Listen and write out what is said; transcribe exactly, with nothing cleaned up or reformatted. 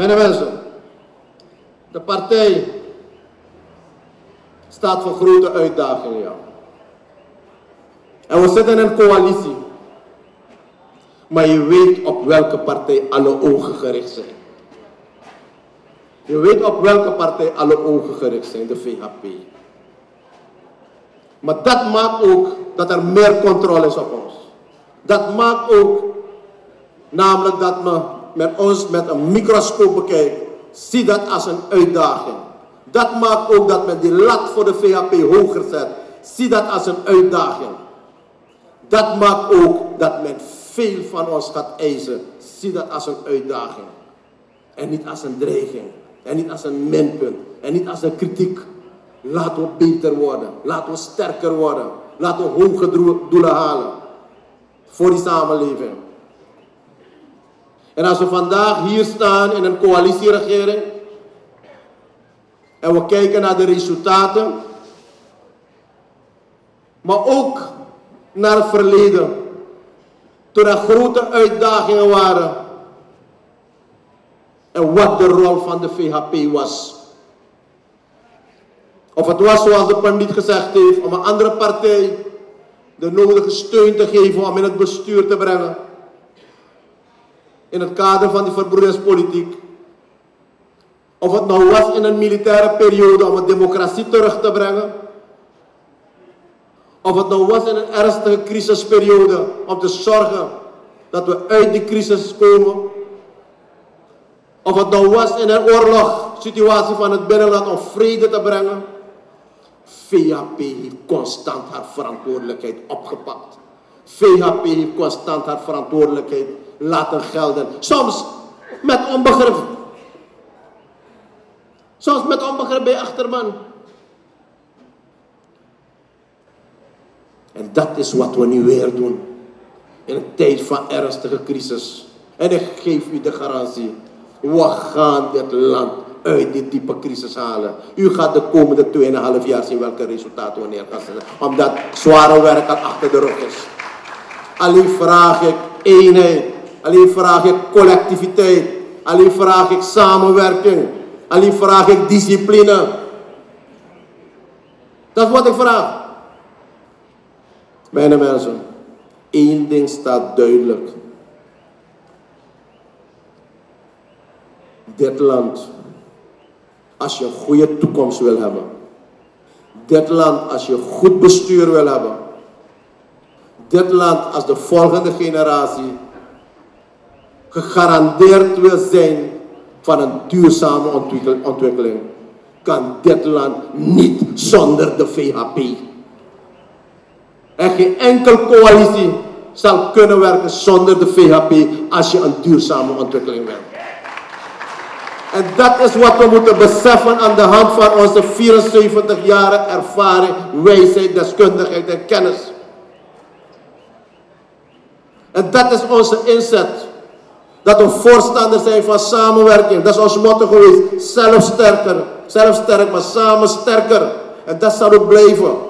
Mijn mensen, de partij staat voor grote uitdagingen, ja. En we zitten in een coalitie. Maar je weet op welke partij alle ogen gericht zijn. Je weet op welke partij alle ogen gericht zijn, de V H P. Maar dat maakt ook dat er meer controle is op ons. Dat maakt ook namelijk dat men met ons met een microscoop bekijkt. Zie dat als een uitdaging. Dat maakt ook dat men die lat voor de V H P hoger zet. Zie dat als een uitdaging. Dat maakt ook dat men veel van ons gaat eisen. Zie dat als een uitdaging. En niet als een dreiging. En niet als een minpunt. En niet als een kritiek. Laten we beter worden. Laten we sterker worden. Laten we hoge doelen halen. Voor die samenleving. En als we vandaag hier staan in een coalitieregering. En we kijken naar de resultaten. Maar ook naar het verleden. Toen er grote uitdagingen waren. En wat de rol van de V H P was. Of het was zoals de pandit gezegd heeft, om een andere partij de nodige steun te geven om in het bestuur te brengen. In het kader van die verbroederingspolitiek. Of het nou was in een militaire periode om een democratie terug te brengen. Of het nou was in een ernstige crisisperiode om te zorgen dat we uit die crisis komen. Of het nou was in een oorlogssituatie van het binnenland om vrede te brengen. V H P heeft constant haar verantwoordelijkheid opgepakt. V H P heeft constant haar verantwoordelijkheid laten gelden. Soms met onbegrip. Soms met onbegrip bij achterban. En dat is wat we nu weer doen. In een tijd van ernstige crisis. En ik geef u de garantie. We gaan dit land uit dit diepe crisis halen. U gaat de komende tweeënhalf jaar zien welke resultaten we neer gaan zetten. Omdat zware werk al achter de rug is. Alleen vraag ik eenheid. Alleen vraag ik collectiviteit. Alleen vraag ik samenwerking. Alleen vraag ik discipline. Dat is wat ik vraag. Mijn mensen, één ding staat duidelijk. Dit land, als je een goede toekomst wil hebben. Dit land, als je goed bestuur wil hebben. Dit land, als de volgende generatie gegarandeerd wil zijn van een duurzame ontwikkeling, kan dit land niet zonder de V H P. En geen enkel coalitie zal kunnen werken zonder de V H P als je een duurzame ontwikkeling wilt. En dat is wat we moeten beseffen aan de hand van onze vierenzeventig jaren ervaring, wijsheid, deskundigheid en kennis. En dat is onze inzet. Dat we voorstander zijn van samenwerking. Dat is ons motto geweest. Zelf sterker. Zelf sterk, maar samen sterker. En dat zal ook blijven.